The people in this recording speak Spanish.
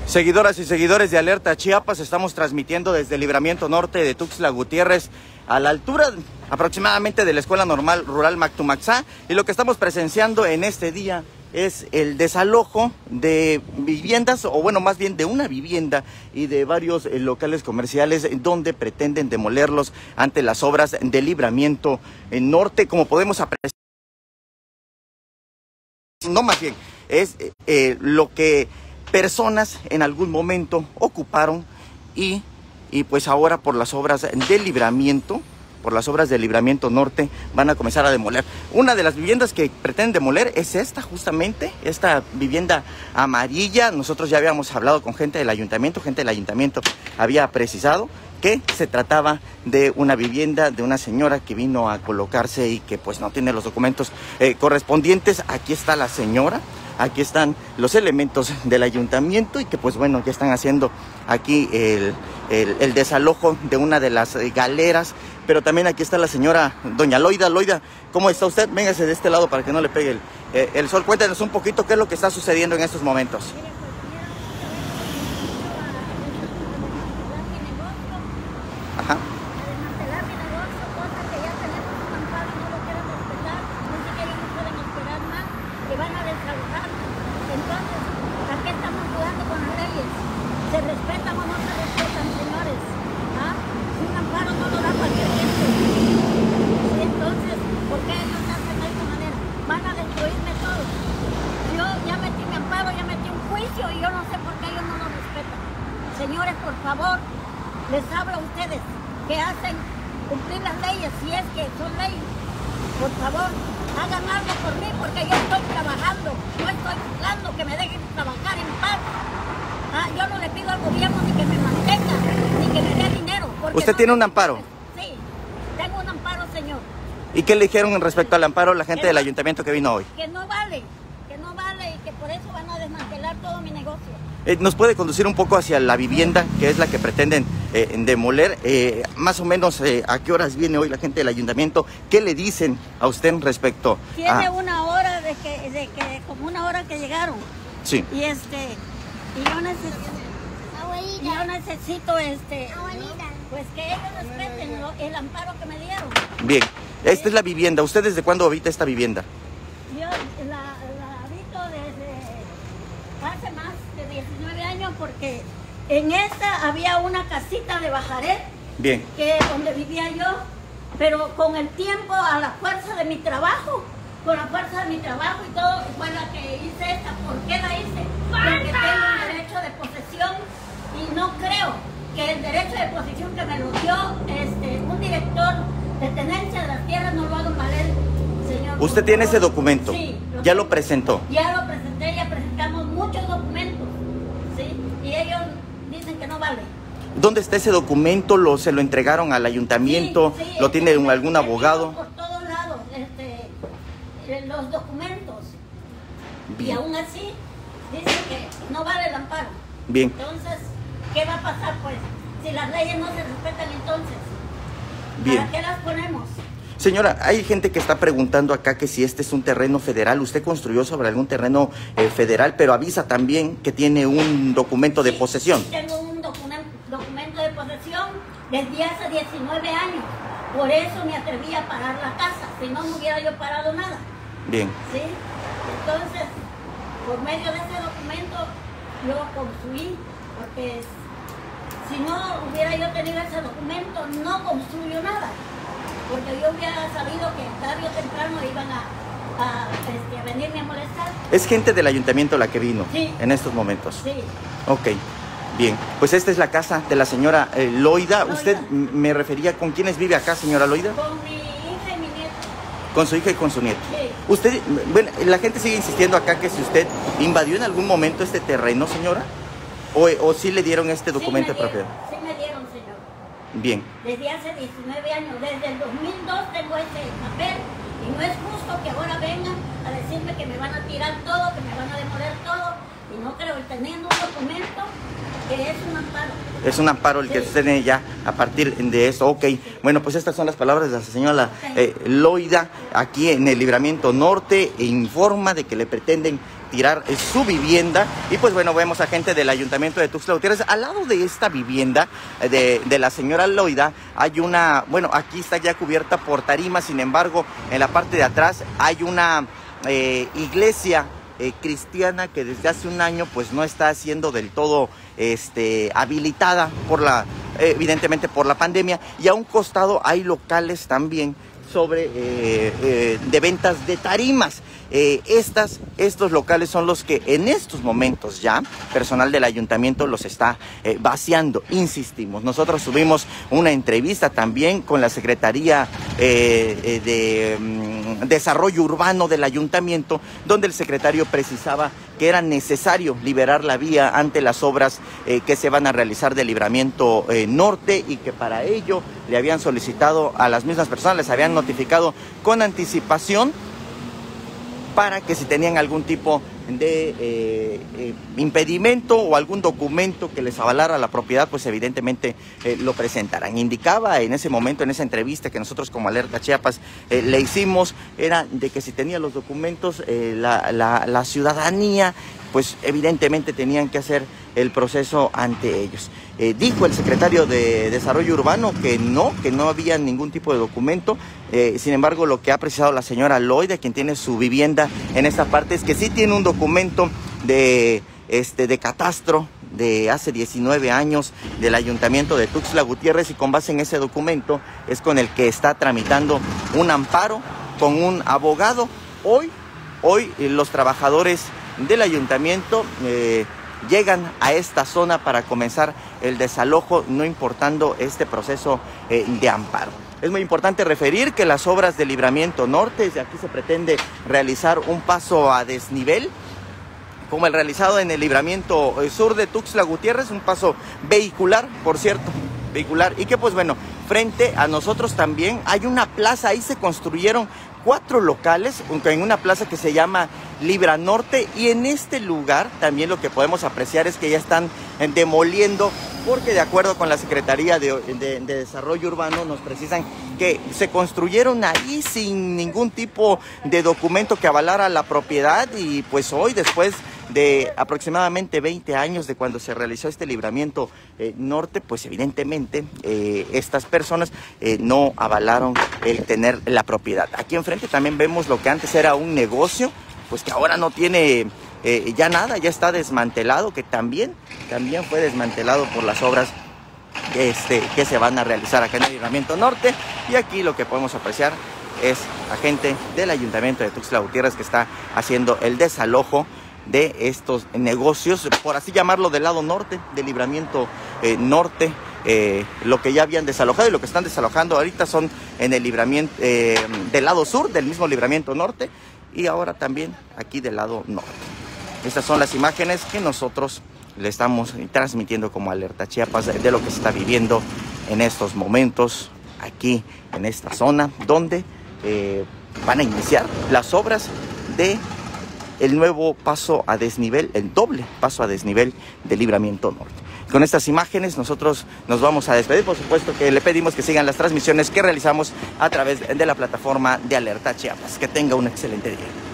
Seguidoras y seguidores de Alerta Chiapas, estamos transmitiendo desde el Libramiento Norte de Tuxtla Gutiérrez, a la altura aproximadamente de la Escuela Normal Rural Mactumaxá, y lo que estamos presenciando en este día es el desalojo de viviendas, o bueno, más bien de una vivienda y de varios locales comerciales donde pretenden demolerlos ante las obras de Libramiento Norte. Como podemos apreciar, no, más bien es lo que personas en algún momento ocuparon y pues ahora por las obras de Libramiento, Norte, van a comenzar a demoler. Una de las viviendas que pretenden demoler es esta, justamente, esta vivienda amarilla. Nosotros ya habíamos hablado con gente del ayuntamiento había precisado que se trataba de una vivienda de una señora que vino a colocarse y que pues no tiene los documentos correspondientes. Aquí está la señora. Aquí están los elementos del ayuntamiento y que pues bueno, ya están haciendo aquí el desalojo de una de las galeras. Pero también aquí está la señora doña Loida. Loida, ¿cómo está usted? Véngase de este lado para que no le pegue el sol. Cuéntanos un poquito qué es lo que está sucediendo en estos momentos. Ajá. Se respetan o no se respetan, señores. ¿Ah? Si un amparo no lo da cualquier gente. ¿Sí? Entonces, ¿por qué ellos hacen de esta manera? Van a destruirme todo. Yo ya metí mi amparo, ya metí un juicio y yo no sé por qué ellos no lo respetan. Señores, por favor, les hablo a ustedes que hacen cumplir las leyes, si es que son leyes. Por favor, hagan algo por mí porque yo estoy trabajando, no estoy hablando, que me dejen trabajar en paz. Yo no le pido al gobierno ni que me mantenga, ni que me dé dinero. ¿Usted tiene un amparo? Sí, tengo un amparo, señor. ¿Y qué le dijeron respecto al amparo la gente del ayuntamiento que vino hoy? Que no vale y que por eso van a desmantelar todo mi negocio. ¿Nos puede conducir un poco hacia la vivienda, que es la que pretenden demoler? Más o menos, ¿a qué horas viene hoy la gente del ayuntamiento? ¿Qué le dicen a usted respecto? Tiene una hora como una hora que llegaron. Sí. Y yo necesito, pues que ellos respeten el amparo que me dieron. Bien, esta es la vivienda. ¿Usted desde cuándo habita esta vivienda? Yo la habito desde hace más de 19 años porque en esta había una casita de Bajaret. Bien. Donde vivía yo, pero con el tiempo, a la fuerza de mi trabajo, y todo, fue la que hice esta. ¿Por qué la hice? Porque tengo un derecho de posesión y no creo que el derecho de posesión que me lo dio un director de tenencia de las tierras no lo haga valer, señor. ¿Usted tiene ese documento? Sí. ¿Ya lo presentó? Ya lo presenté, ya presentamos muchos documentos, ¿sí? Y ellos dicen que no vale. ¿Dónde está ese documento? ¿Se lo entregaron al ayuntamiento? Sí, ¿Lo tiene algún abogado? Por todos lados, los documentos. Bien. Y aún así, dicen que no vale el amparo. Bien. Entonces, ¿qué va a pasar, pues? Si las leyes no se respetan, entonces, Bien. ¿para qué las ponemos? Señora, hay gente que está preguntando acá que si este es un terreno federal. Usted construyó sobre algún terreno federal, pero avisa también que tiene un documento de posesión. Sí, tengo un documento de posesión desde hace 19 años. Por eso me atreví a parar la casa. Si no, no hubiera yo parado nada. Bien. ¿Sí? Entonces, por medio de ese documento, yo construí, porque si no hubiera yo tenido ese documento, no construyo nada. Porque yo hubiera sabido que tarde o temprano iban a venirme a molestar. ¿Es gente del ayuntamiento la que vino? Sí. En estos momentos? Sí. Ok, bien. Pues esta es la casa de la señora Loida. ¿Usted me refería con quiénes vive acá, señora Loida? Con mi hija y mi nieto. Con su hija y con su nieto. Sí. Usted, bueno, la gente sigue insistiendo acá que si usted invadió en algún momento este terreno, señora, o sí le dieron este documento de propiedad. Sí me dieron, señor. Bien. Desde hace 19 años, desde el 2002 tengo ese papel y no es justo que ahora vengan a decirme que me van a tirar todo, que me van a demoler todo y no No creo, teniendo un documento que es un amparo. Es un amparo el que se tiene ya a partir de esto. Ok, bueno, pues estas son las palabras de la señora Loida aquí en el Libramiento Norte. Informa de que le pretenden tirar su vivienda. Y pues bueno, vemos a gente del Ayuntamiento de Tuxtla Gutiérrez. Al lado de esta vivienda de la señora Loida hay una, bueno, aquí está ya cubierta por tarima. Sin embargo, en la parte de atrás hay una iglesia cristiana que desde hace un año pues no está siendo del todo habilitada por evidentemente por la pandemia, y a un costado hay locales también de ventas de tarimas. Estos locales son los que en estos momentos ya personal del ayuntamiento los está vaciando. Insistimos, nosotros tuvimos una entrevista también con la Secretaría de Desarrollo Urbano del ayuntamiento, donde el secretario precisaba que era necesario liberar la vía ante las obras que se van a realizar del Libramiento Norte, y que para ello le habían solicitado a las mismas personas, les habían notificado con anticipación para que si tenían algún tipo de impedimento o algún documento que les avalara la propiedad, pues evidentemente lo presentaran. Indicaba en ese momento, en esa entrevista que nosotros como Alerta Chiapas le hicimos, era de que si tenía los documentos la ciudadanía, pues evidentemente tenían que hacer el proceso ante ellos. Dijo el secretario de Desarrollo Urbano que no había ningún tipo de documento. Sin embargo, lo que ha precisado la señora Loida, quien tiene su vivienda en esta parte, es que sí tiene un documento de catastro de hace 19 años del Ayuntamiento de Tuxtla Gutiérrez, y con base en ese documento es con el que está tramitando un amparo con un abogado. Hoy los trabajadores del ayuntamiento llegan a esta zona para comenzar el desalojo, no importando este proceso de amparo. Es muy importante referir que las obras del Libramiento Norte, desde aquí se pretende realizar un paso a desnivel, como el realizado en el Libramiento Sur de Tuxtla Gutiérrez, un paso vehicular, por cierto, y que pues bueno, frente a nosotros también hay una plaza. Ahí se construyeron 4 locales en una plaza que se llama Libra Norte, y en este lugar también lo que podemos apreciar es que ya están demoliendo, porque de acuerdo con la Secretaría de Desarrollo Urbano nos precisan que se construyeron ahí sin ningún tipo de documento que avalara la propiedad. Y pues hoy, después de aproximadamente 20 años de cuando se realizó este Libramiento Norte, pues evidentemente estas personas no avalaron el tener la propiedad. Aquí enfrente también vemos lo que antes era un negocio, pues que ahora no tiene ya nada, ya está desmantelado, que también fue desmantelado por las obras que se van a realizar acá en el Libramiento Norte. Y aquí lo que podemos apreciar es a gente del Ayuntamiento de Tuxtla Gutiérrez que está haciendo el desalojo de estos negocios, por así llamarlo, del lado norte, del Libramiento Norte. Lo que ya habían desalojado y lo que están desalojando ahorita son en el libramiento del lado sur del mismo Libramiento Norte, y ahora también aquí del lado norte. Estas son las imágenes que nosotros le estamos transmitiendo como Alerta Chiapas de lo que se está viviendo en estos momentos aquí en esta zona, donde van a iniciar las obras de el nuevo paso a desnivel, el doble paso a desnivel del Libramiento Norte. Con estas imágenes nosotros nos vamos a despedir. Por supuesto que le pedimos que sigan las transmisiones que realizamos a través de la plataforma de Alerta Chiapas. Que tenga un excelente día.